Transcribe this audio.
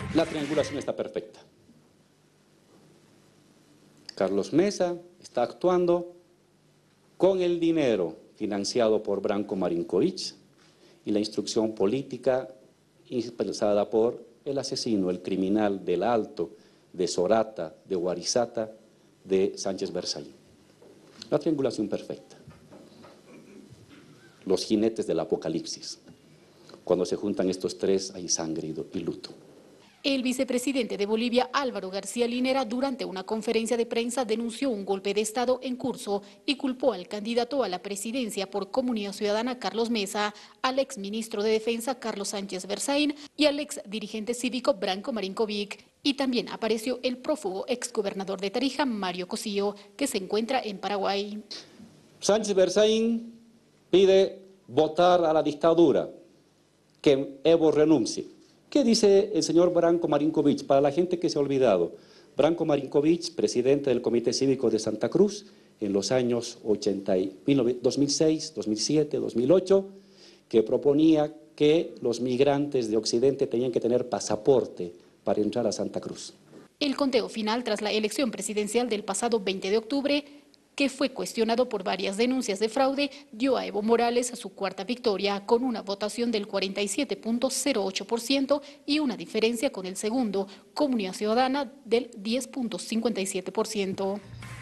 La triangulación está perfecta. Carlos Mesa está actuando con el dinero financiado por Branko Marinkovic y la instrucción política impulsada por el asesino, el criminal del Alto, de Sorata, de Warisata, de Sánchez Berzaín. La triangulación perfecta. Los jinetes del apocalipsis. Cuando se juntan estos tres hay sangre y luto. El vicepresidente de Bolivia, Álvaro García Linera, durante una conferencia de prensa denunció un golpe de Estado en curso y culpó al candidato a la presidencia por Comunidad Ciudadana, Carlos Mesa, al exministro de Defensa, Carlos Sánchez Berzaín, y al ex dirigente cívico, Branko Marinkovic. Y también apareció el prófugo exgobernador de Tarija, Mario Cosío, que se encuentra en Paraguay. Sánchez Berzaín pide votar a la dictadura, que Evo renuncie. ¿Qué dice el señor Branko Marinkovic? Para la gente que se ha olvidado, Branko Marinkovic, presidente del Comité Cívico de Santa Cruz, en los años 2006, 2007, 2008, que proponía que los migrantes de Occidente tenían que tener pasaporte para entrar a Santa Cruz. El conteo final tras la elección presidencial del pasado 20 de octubre, que fue cuestionado por varias denuncias de fraude, dio a Evo Morales su cuarta victoria con una votación del 47.08% y una diferencia con el segundo, Comunidad Ciudadana, del 10.57%.